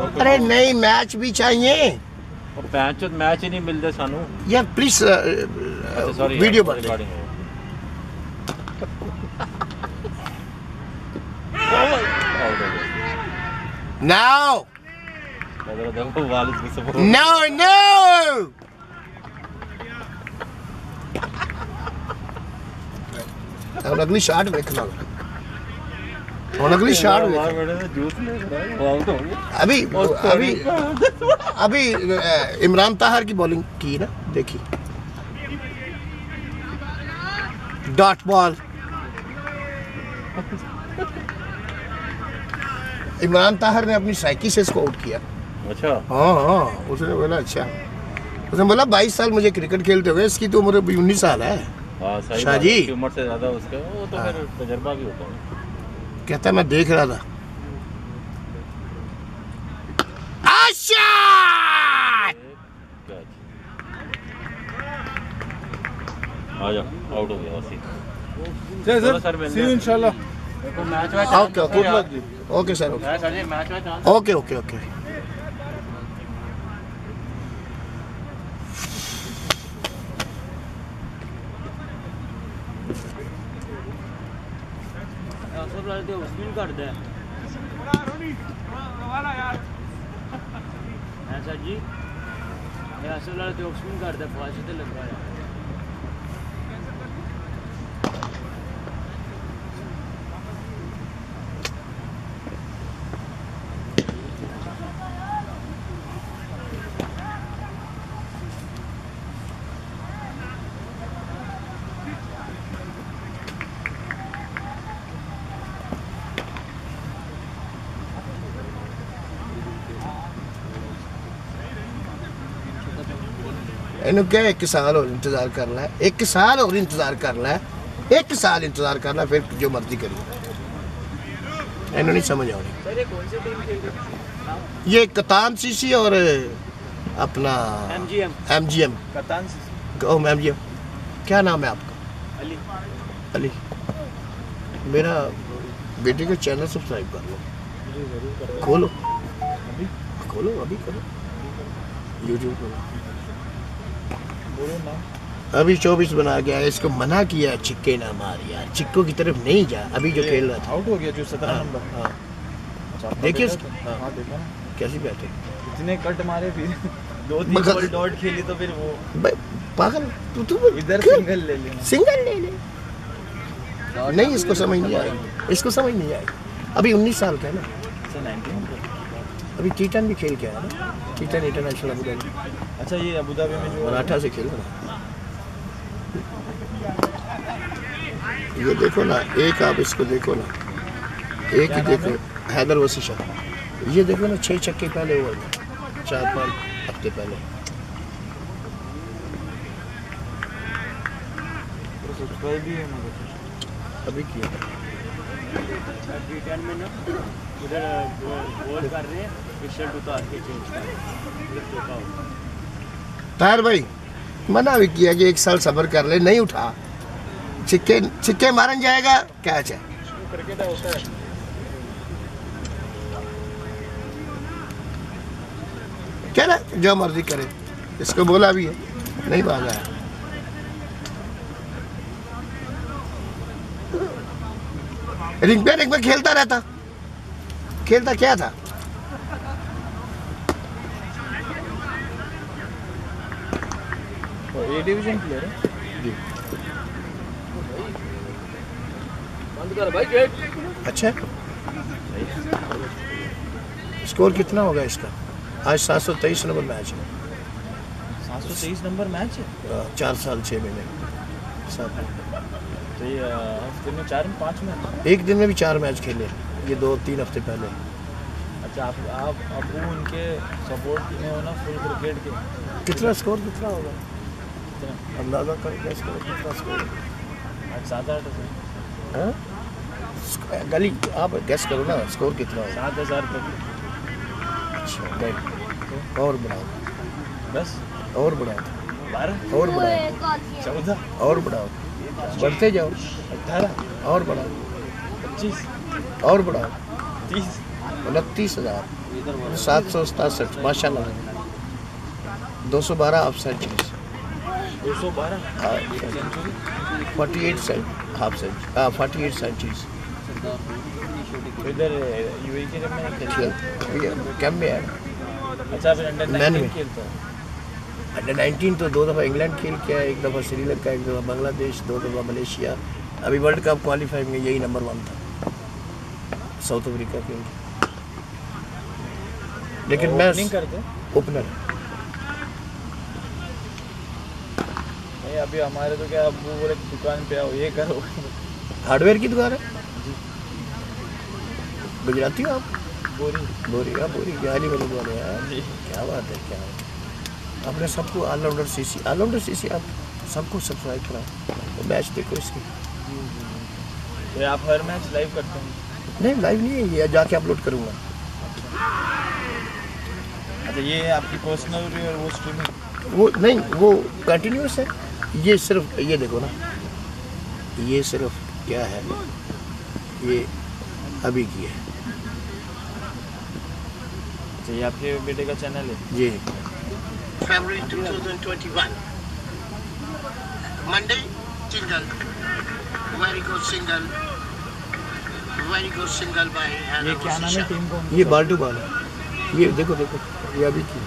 अरे नहीं मैच भी चाहिए। मैच ही नहीं मिलते सानू यार प्लीज वीडियो बन नाउ नो नो अगली शॉट देखना और अगली शॉट अभी अभी अभी इमरान ताहर की बॉलिंग की ना देखी डॉट बॉल इमरान ताहर ने अपनी साइकी से इसको आउट किया। अच्छा हाँ हाँ उसने बोला अच्छा उसने बोला 22 साल मुझे क्रिकेट खेलते हुए इसकी तो उम्र 19 साल है। शाह जी उम्र से ज्यादा उसका वो तो फिर तजुर्बा भी होता है। कहता मैं देख रहा था आजा आउट हो गया वसी सी यू इंशाल्लाह okay okay sir okay okay okay उस्मिन कर दे ऐसा जी असल लड़ते उस्मिन कर दे फास्ट लग रहा है। इन्हों क्या 1 साल और इंतजार करना है 1 साल और इंतजार करना है 1 साल इंतजार करना फिर जो मर्जी करिए। इन्हों नहीं समझ आ रही ये कप्तान सीसी और अपना एमजीएम कप्तान एमजीएम क्या नाम है आपका? अली मेरा बेटे का चैनल सब्सक्राइब कर लो खोलो अभी करो यूट्यूब पर अभी 24 बना गया है इसको मना किया चिक्के ना मार यार चिक्को की तरफ नहीं जा अभी जो खेल रहा था आउट हो गया जो 17 नंबर। हाँ देखिए हाँ देखा कैसे बैठे इतने कट मारे फिर 2-3 बॉल डॉट खेली तो फिर वो पागल तू इधर सिंगल ले ले नहीं इसको समझ नहीं आएगी अभी 19 साल का है ना अभी टी10 भी खेल के आया ना टी10 इंटरनेशनल अबू धाबी। अच्छा ये अबू धाबी में जो मराठा से खेल रहा ये देखो ना एक आप इसको देखो ना एक ही देखो हैदर वसी शाह ये देखो ना 6 छक्के पहले हुए 4-5 हफ्ते पहले अभी किया टी10 में ना उधर बॉल कर रहे हैं शर्ट उतार के चेंज ताहिर भाई मना भी किया कि 1 साल सब्र कर ले नहीं उठा छिक्के मारन जाएगा कैच है क्या ना जो मर्जी करे इसको बोला भी है नहीं भागा है। रिंग पे खेलता रहता खेलता क्या था ए डिवीजन प्लेयर है जी बंद कर भाई गेट अच्छा स्कोर कितना होगा इसका आज 723 नंबर मैच है 723 नंबर मैच है 4 साल 6 महीने 7 तो ये हफ्ते में 4-5 मैच एक दिन में भी 4 मैच खेले ये 2-3 हफ्ते पहले। अच्छा आप उनके सपोर्ट में हो ना फुल क्रिकेट के कितना स्कोर कितना होगा अंदाजा कर गैस करो कितना स्कोर 7-8 हाँ गली आप गैस करो ना स्कोर कितना होगा 7,000 तक। अच्छा नहीं और बढ़ाओ 10 और बढ़ाओ 12 और बढ़ाओ 14 और बढ़ाओ बढ़ते जाओ 18 और बढ़ाओ 25 और बढ़ाओ 30 29,000 767 माशाल्लाह, 212 of centuries, 212 century, 48 half century, 48 centuries. इधर यूएई के जब मैंने खेला। कैंप में है। अच्छा फिर अंडर मैन 19 में। खेलता है। अंडर 19 तो 2 दफ़ा इंग्लैंड खेल के आया, 1 दफ़ा श्रीलंका, 1 दफ़ा बांग्लादेश, 2 दफ़ा मलेशिया। अभी वर्ल्ड कप क्वालिफाई में यही नंबर 1 था, साउथ अफ्रीका के। लेकिन मैं ओपनिंग करते हैं। ओपनर। नहीं अभी हमारे तो क्या अब्बू बोले दुकान पे आओ ये करो। हार्डवेयर की दुकान है। गुजराती हो आप? बोरी। बोरी, हाँ बोरी, गाली वाले वाले यार। क्या बात है, क्या है। आपने सबको ऑलराउंडर सीसी आप सबको सब्सक्राइब कराओ तो मैच देखो इसकी। तो आप हर मैच लाइव करते हैं? नहीं लाइव नहीं है, ये जाके अपलोड करूँगा। अच्छा ये आपकी पर्सनल वो स्ट्रीमिंग? वो नहीं, वो कंटिन्यूस है। ये सिर्फ ये देखो ना, ये सिर्फ क्या है, ये अभी की है। अच्छा ये आपके बेटे का चैनल है? जी। February 2021. Monday, single. Very good single. Very good single by ये Hannah क्या नाम है Wasisha. टीम को? ये बाल टू बाल है। ये देखो देखो, ये अभी की है।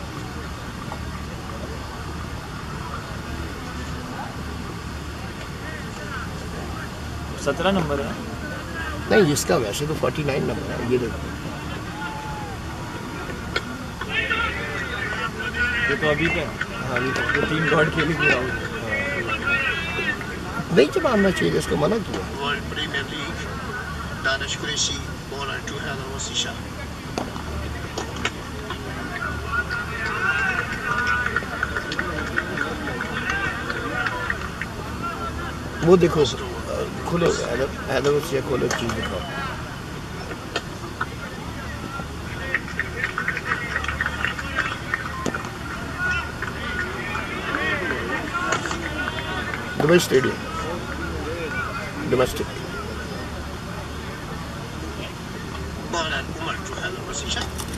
17 नंबर है। नहीं इसका वैसे तो 49 नंबर है, ये देखो। ये तो अभी का हाँ अभी तक ये 3 गॉड खेली पूरा आउट। नहीं जब आना चाहिए, इसको मना किया। World Premier League. Danish Qureshi, bowler to Hannah Wasisha. वो देखो खोलो, हैदर से खोलो, चीज दिखाओ। Dubai stadium, domestic. Bowler Umar to Hannah Wasisha.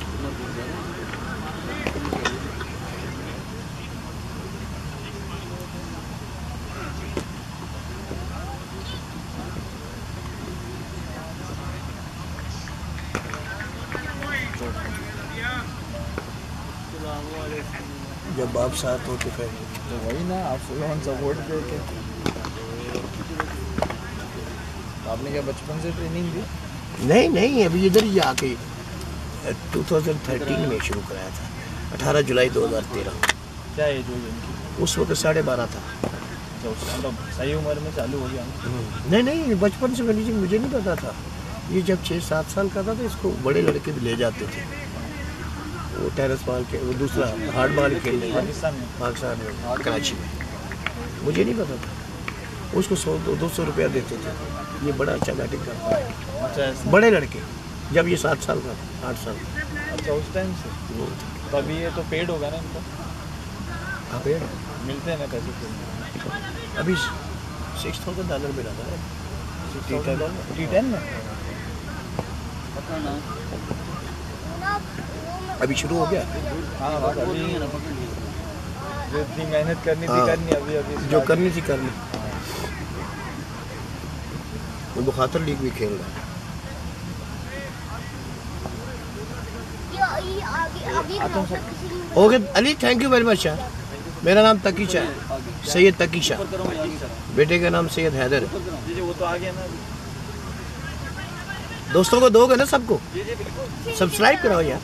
जब बाप साथ हो तो फिर तो वही ना, आप फुल ऑन सपोर्ट देके। तो आपने क्या बचपन से ट्रेनिंग दी? नहीं नहीं, अभी इधर ही आके 2013 में शुरू कराया था, 18 जुलाई 2013। क्या एज हुई इनकी? उस वक्त 12.5 था। अच्छा उस मतलब सही उम्र में चालू हो गया ना? नहीं नहीं, बचपन से मुझे नहीं पता था। ये जब 6-7 साल का था तो इसको बड़े लड़के भी ले जाते थे, वो टेनिस बॉल के, वो दूसरा हार्ड बॉल खेलने का पाकिस्तान में? पाकिस्तान में, कराची में। मुझे नहीं पता था। उसको 100-200 रुपया देते थे। ये बड़ा अच्छा बैटिंग करता है, अच्छा ऐसा? बड़े लड़के। जब ये 7 साल का, 8 साल। अच्छा उस टाइम से? तो अभी ये तो पेड होगा ना इनको? हाँ पेड़ मिलते हैं ना पैसे के? अभी $6,000 मिला था। T10 में? अभी शुरू हो गया। हाँ बस अभी जो इतनी मेहनत करनी थी हाँ। करनी, अभी अभी जो start- करनी थी करनी। वो मुखातर लीग भी खेल रहा है। Okay Ali, thank you very much यार। मेरा नाम तकीशा है, सैयद तकीशा। बेटे का नाम सैयद हैदर है। जी वो तो आ गया ना अभी। दोस्तों को दोगे ना सबको? सब्सक्राइब कराओ यार।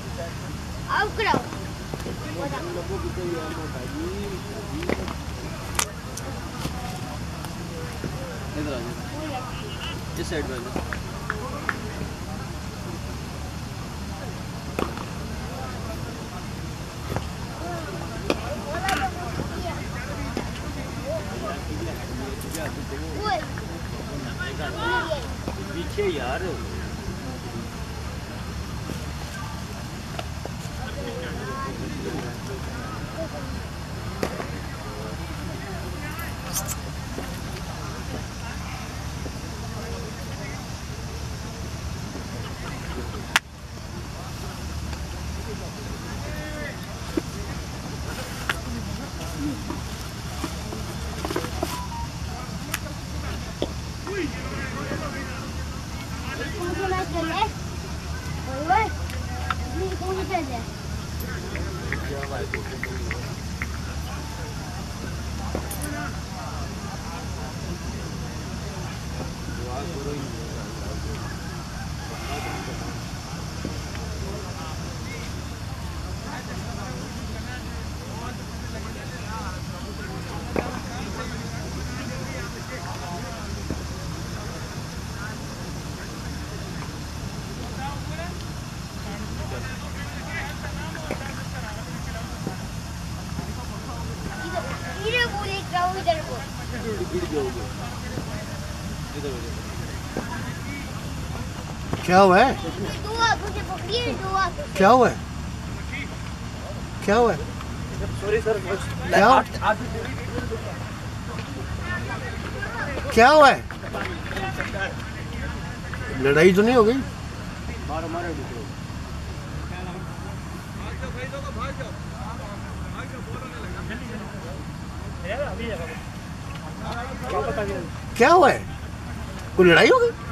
इस साइड पे पीछे यार। क्या हुआ है? क्या हुआ है? क्या हुआ है? सॉरी सर, क्या क्या हुआ है? लड़ाई तो नहीं हो गई? मारो मारो क्या हुआ है? कोई लड़ाई हो गई?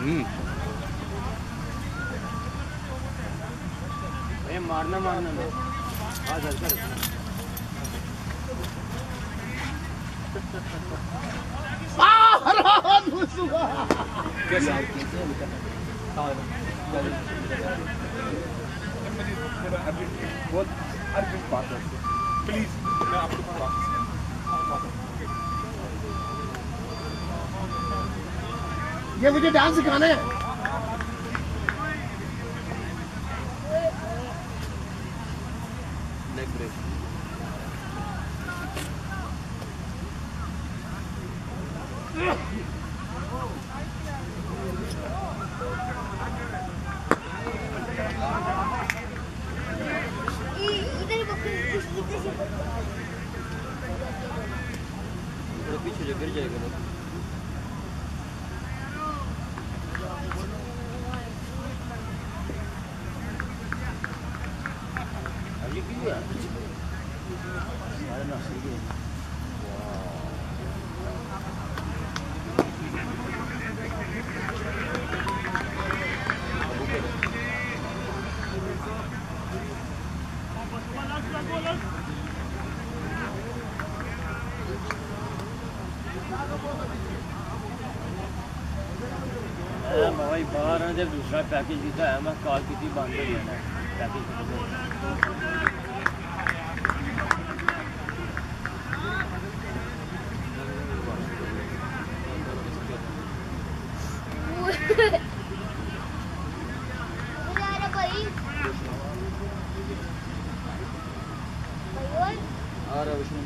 मारना मारना ना प्लीज मैं आपको ये मुझे डांस सिखाना है। पीछे जो गिर जाएगा ना। अभी क्यों यार? सारे ना सही है। भाई बाहर जब दूसरा पैकेज दिता है मैं कॉल की बंद हो जाना पैकेज आ रहा विष्णु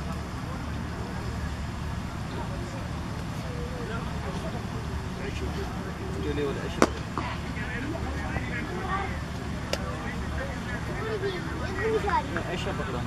ऐसा पकड़ा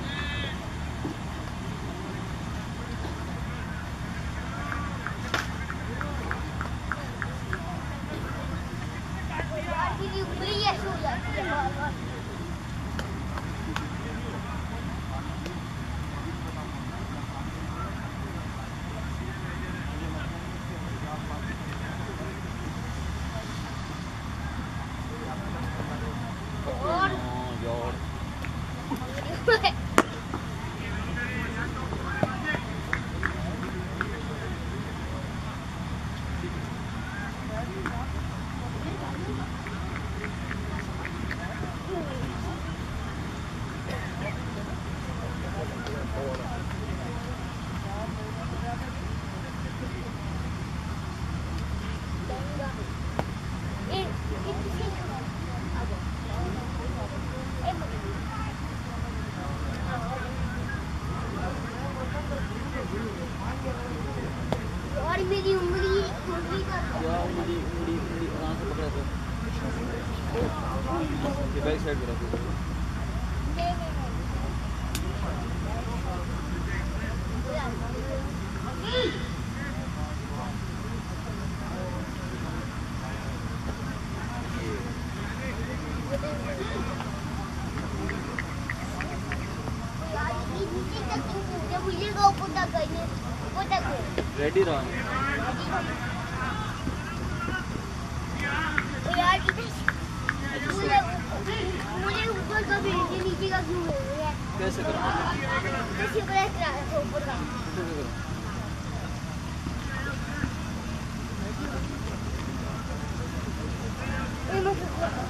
मेरी उंगली आराम से पकड़ा था ये बैक साइड में रखो रेडी रहो मुझे ऊपर का भेज किसी का क्यों हो गया? कैसे करो? किसी को एक रहा ऊपर का। ये मत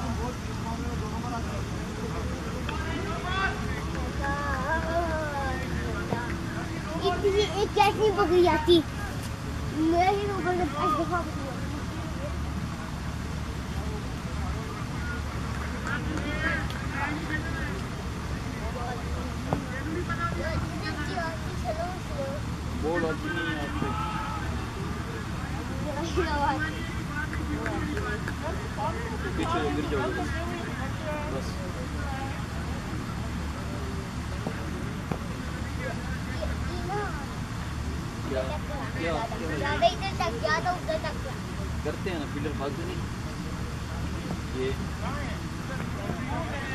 इतनी एक कैसी पकड़ी जाती मैं ही ऊपर से पास दफा बोर्ड अच्छी नहीं है आपको। पीछे गिर जाओगे बस। क्या क्या ज्यादा इधर तक ज्यादा उधर तक करते हैं ना, फील्डर भागते नहीं ये।